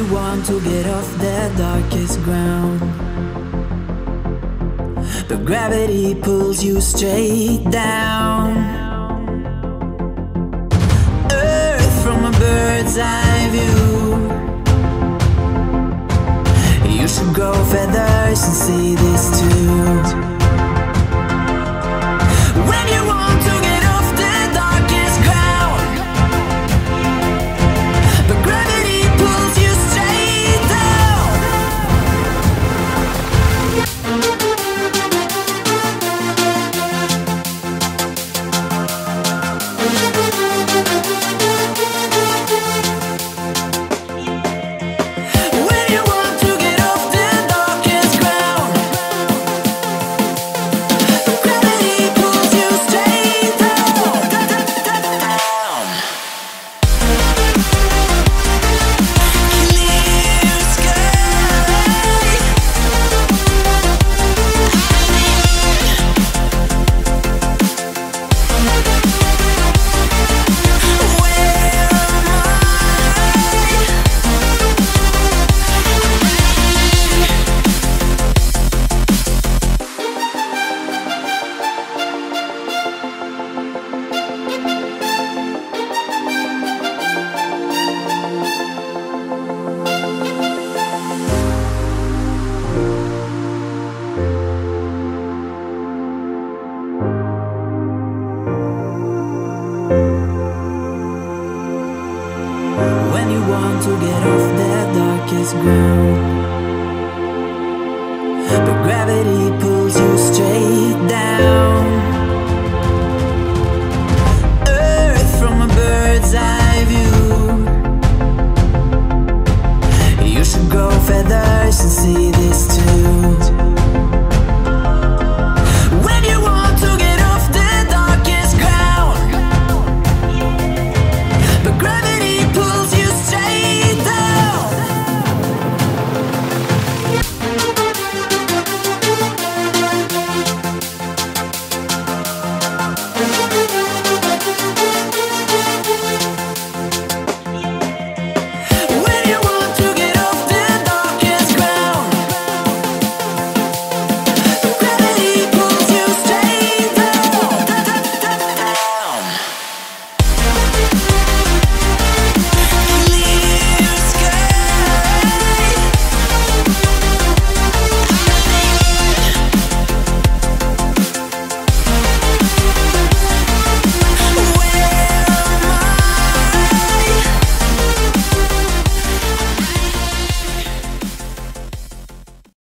you want to get off the darkest ground, but gravity pulls you straight down. Earth from a bird's eye view. You should grow feathers and see this too. When you want to get off the darkest ground, but gravity pulls you straight down. When you want to get off the darkest ground, but gravity pulls you straight down. Clear sky. When you want to get off the darkest ground,